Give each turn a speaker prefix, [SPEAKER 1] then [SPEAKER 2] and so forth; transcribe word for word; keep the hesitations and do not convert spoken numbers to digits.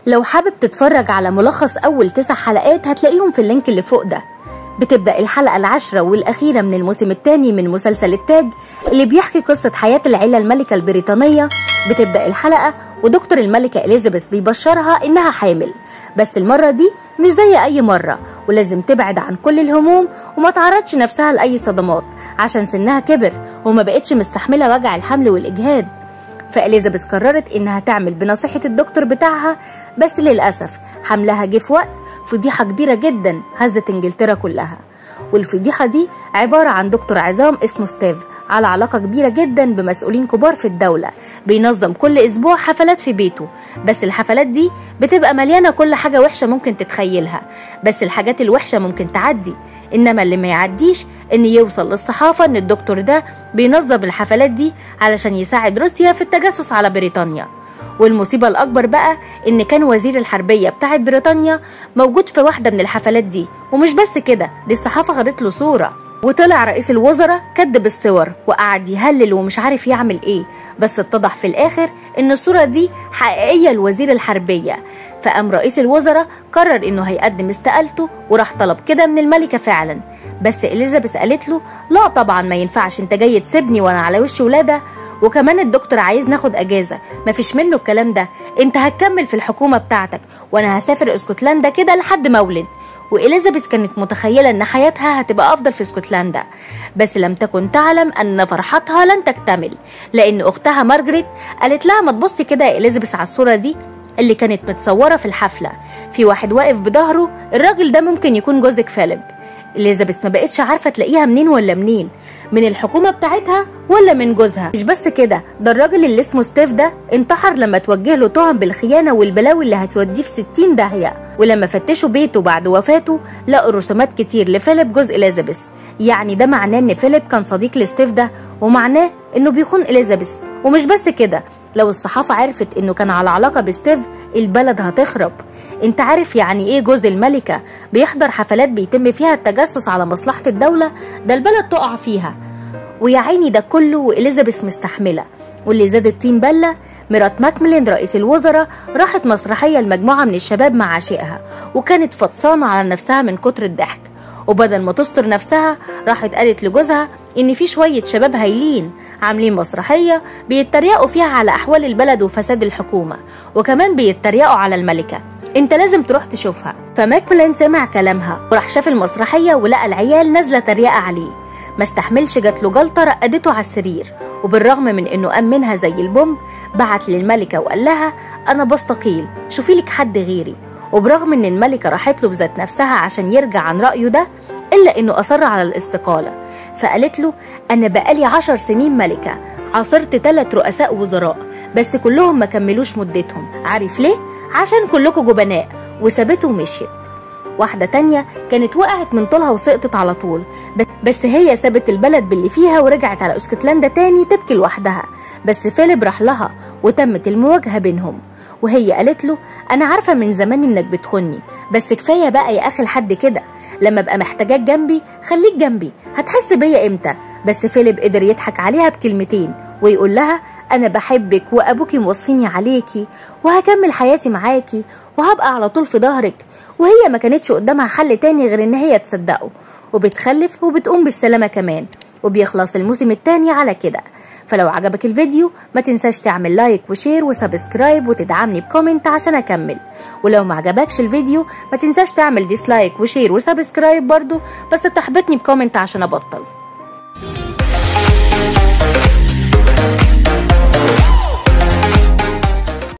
[SPEAKER 1] لو حابب تتفرج على ملخص أول تسع حلقات هتلاقيهم في اللينك اللي فوق ده. بتبدأ الحلقة العاشرة والأخيرة من الموسم الثاني من مسلسل التاج اللي بيحكي قصة حياة العيلة الملكة البريطانية. بتبدأ الحلقة ودكتور الملكة إليزابيث بيبشرها إنها حامل، بس المرة دي مش زي أي مرة، ولازم تبعد عن كل الهموم وما تعرضش نفسها لأي صدمات عشان سنها كبر وما بقتش مستحملة وجع الحمل والإجهاد. فإليزابيث قررت إنها تعمل بنصيحة الدكتور بتاعها، بس للأسف حملها جه في وقت فضيحة كبيرة جدا هزت إنجلترا كلها. والفضيحة دي عبارة عن دكتور عظام اسمه ستيف على علاقة كبيرة جدا بمسؤولين كبار في الدولة، بينظم كل أسبوع حفلات في بيته، بس الحفلات دي بتبقى مليانة كل حاجة وحشة ممكن تتخيلها، بس الحاجات الوحشة ممكن تعدي، إنما اللي ما يعديش إن يوصل للصحافة إن الدكتور ده بينظم الحفلات دي علشان يساعد روسيا في التجسس على بريطانيا. والمصيبة الأكبر بقى إن كان وزير الحربية بتاعت بريطانيا موجود في واحدة من الحفلات دي، ومش بس كده، دي الصحافة خدت له صورة، وطلع رئيس الوزراء كدب الصور وقعد يهلل ومش عارف يعمل إيه، بس اتضح في الآخر إن الصورة دي حقيقية لوزير الحربية. فقام رئيس الوزراء قرر إنه هيقدم استقالته وراح طلب كده من الملكة فعلا، بس إليزابيث قالت له لا طبعا ما ينفعش، انت جاي تسيبني وانا على وش ولادة، وكمان الدكتور عايز ناخد اجازه، مفيش منه الكلام ده، انت هتكمل في الحكومه بتاعتك وانا هسافر اسكتلندا كده لحد ما اولد. وإليزابيث كانت متخيله ان حياتها هتبقى افضل في اسكتلندا، بس لم تكن تعلم ان فرحتها لن تكتمل، لان اختها مارجريت قالت لها ما تبصي كده يا إليزابيث على الصوره دي اللي كانت متصوره في الحفله، في واحد واقف بظهره، الراجل ده ممكن يكون جوزك فيليب. إليزابيث ما بقتش عارفه تلاقيها منين ولا منين، من الحكومه بتاعتها ولا من جوزها. مش بس كده، ده الراجل اللي اسمه ستيف ده انتحر لما توجه له تهم بالخيانه والبلاوي اللي هتوديه في ستين داهيه. ولما فتشوا بيته بعد وفاته لقوا رسومات كتير لفيليب جوز إليزابيث، يعني ده معناه ان فيليب كان صديق لستيف ده، ومعناه انه بيخون إليزابيث. ومش بس كده، لو الصحافه عرفت انه كان على علاقه بستيف البلد هتخرب. انت عارف يعني ايه جوز الملكه بيحضر حفلات بيتم فيها التجسس على مصلحه الدوله؟ ده البلد تقع فيها. ويا عيني ده كله وإليزابيث مستحمله. واللي زاد الطين بله، مرات ماكميلان رئيس الوزراء راحت مسرحيه لمجموعه من الشباب مع عشيقها، وكانت فطسانه على نفسها من كتر الضحك، وبدل ما تستر نفسها راحت قالت لجوزها ان في شويه شباب هايلين عاملين مسرحيه بيتريقوا فيها على احوال البلد وفساد الحكومه، وكمان بيتريقوا على الملكه، انت لازم تروح تشوفها. فماكميلان سمع كلامها وراح شاف المسرحيه ولقى العيال نازله تريقه عليه، ما استحملش جات له جلطه رقدته على السرير، وبالرغم من انه قام منها زي البوم بعت للملكه وقال لها انا بستقيل، شوفي لك حد غيري. وبرغم ان الملكه راحت له بذات نفسها عشان يرجع عن رايه ده، الا انه اصر على الاستقاله. فقالت له انا بقالي عشر سنين ملكه، عاصرت ثلاث رؤساء وزراء بس كلهم ما كملوش مدتهم، عارف ليه؟ عشان كلكم جبناء، وسابته ومشيت. واحدة تانية كانت وقعت من طولها وسقطت على طول، بس هي سابت البلد باللي فيها ورجعت على اسكتلندا تاني تبكي لوحدها، بس فيليب راح لها وتمت المواجهة بينهم، وهي قالت له انا عارفة من زمان انك بتخني، بس كفاية بقى يا اخي لحد كده، لما ابقى محتاجاك جنبي خليك جنبي، هتحس بيا امتى؟ بس فيليب قدر يضحك عليها بكلمتين ويقول لها انا بحبك وابوكي موصيني عليكي وهكمل حياتي معاكي وهبقى على طول في ظهرك. وهي ما كانتش قدامها حل تاني غير ان هي تصدقه، وبتخلف وبتقوم بالسلامة كمان، وبيخلص الموسم التاني على كده. فلو عجبك الفيديو ما تنساش تعمل لايك وشير وسبسكرايب وتدعمني بكومنت عشان اكمل، ولو ما عجبكش الفيديو ما تنساش تعمل ديسلايك وشير وسبسكرايب برضو، بس تحبطني بكومنت عشان ابطل.